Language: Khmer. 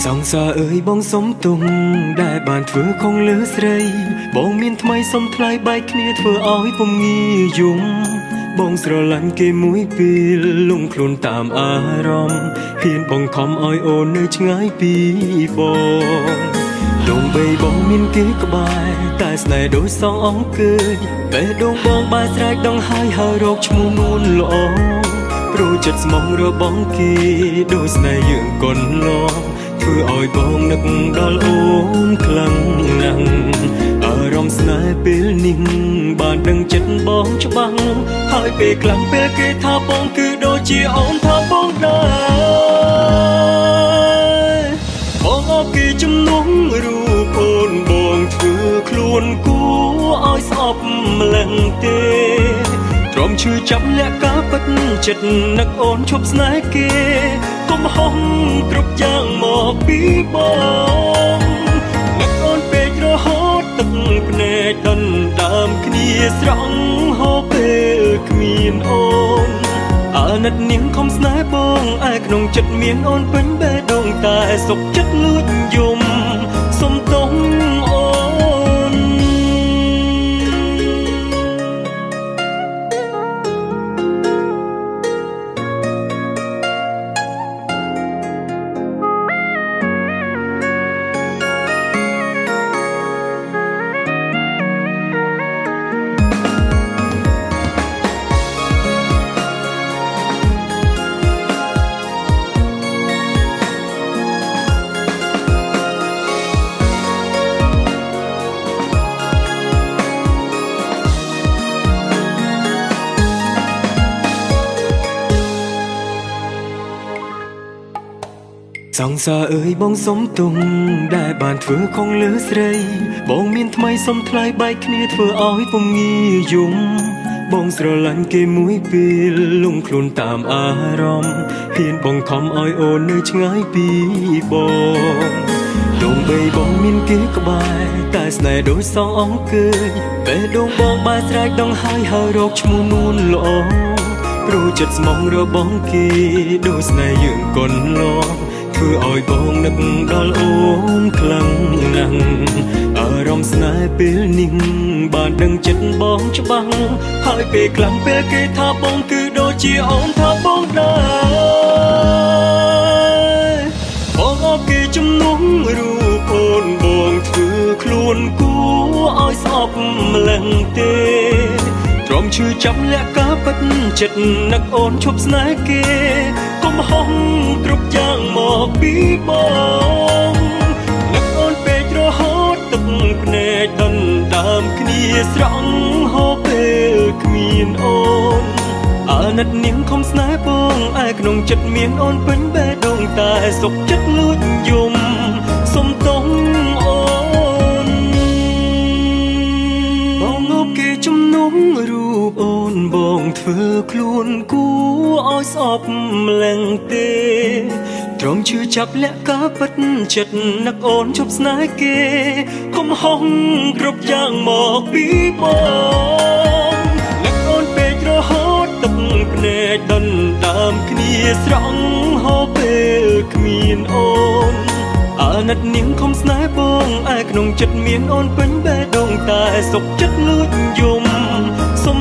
ងសាអើយបងសុំទុំដែលបានធ្វើខុសលើស្រីបងមានថ្មីសុំថ្លៃបែកគ្នាធ្វើឲ្យពុំងាយយំបងស្រឡាញ់គេមួយពេលលងខ្លួនតាមអារម្មណ៍ហ៊ានបងខំឲ្យអូននៅឆ្ងាយពីបងដងបីបងមានគេក្បែរតែស្នេហ៍ដូចសងអង្គើយបេះដូងបងបែរស្រែកដងហើយរកឈ្មោះនួនល្អព្រោះចិត្តស្មោះរបស់គេដូចស្នេហ៍យើងកុនឡងធ្វើឲ្យបងនឹកដល់អូនខ្លាំងណាស់អារម្មណ៍ស្នេហ៍ពេលនេះបានដឹងចិត្តបងច្បាស់ហើយពេលខ្លាំងពេលគេថាបងគឺដូចជាអូនថាបងដែរបងអបគេជំនុំរូបអូនបងធ្វើខ្លួនគួរឲ្យស្អប់ម្លឹងទេទ្រាំឈឺចាប់លាក់ការពិតចិត្តនឹកអូនឈប់ស្នេហ៍គេកុំហោះគ្រប់យ៉ាងមកពីបងនឹកអូនពេករហូតទឹកភ្នែកដណ្ដើមគ្នាស្រង់ហូរពេលគ្មានអូនអាណិតនាងខំស្នេហ៍បងឯក្នុងចិត្តមានអូនពេញបេះដូងតែសុខចិត្តលួចយំសុំទោសអូនសងសាអើយបងសុំទុំដែលបានធ្វើខុសលើស្រីបងមានថ្មីសុំថ្លៃបែកគ្នាធ្វើឲ្យពុំងាយយំបងស្រឡាញ់គេមួយពេលលងខ្លួនតាមអារម្មណ៍ហ៊ានបងខំឲ្យអូននៅឆ្ងាយពីបងដងបីបងមានគេក្បែរតែស្នេហ៍ដូចសងអង្គើយបេះដូងបងបែរស្រែកដងហើយរកឈ្មោះនួនល្អព្រោះចិត្តស្មោះរបស់គេដូចស្នេហ៍យើងកុនឡងធ្វើឲ្យបងនឹកដល់អូនខ្លាំងណាស់អារម្មណ៍ស្នេហ៍ពេលនេះបានដឹងចិត្តបងច្បាស់ហើយពេលខ្លាំងពេលគេថាបងគឺដូចជាអូនថាបងដែរបងអបគេជំនុំរូបអូនបងធ្វើខ្លួនគួរឲ្យស្អប់ម្លឹងទេទ្រាំឈឺចាប់លាក់ការពិតចិត្តនឹកអូនឈប់ស្នេហ៍គេកុំហោះគ្រប់យ៉ាងមកពីបងនឹកអូនពេករហូតទឹកភ្នែកដណ្ដើមគ្នាស្រង់ហូរពេលគ្មានអូនអាណិតនាងខំស្នេហ៍បងឯក្នុងចិត្តមានអូនពេញបេះដូងតែសុខចិត្តលួចយំសុំទោសអូនបងអបគេជំនុំរូបអូនបងធ្វើខ្លួនគួរឲ្យស្អប់ម្លឹងទេទ្រាំឈឺចាប់លាក់ការពិតចិត្តនឹកអូនឈប់ស្នេហ៍គេកុំហោះគ្រប់យ៉ាងមកពីបងនឹកអូនពេករហូតទឹកភ្នែកដណ្ដើមគ្នាស្រង់ហូរពេលគ្មានអូនអាណិតនាងខំស្នេហ៍បងឯក្នុងចិត្តមានអូនពេញបេះដូងតែសុខចិត្តលួចយំសុំ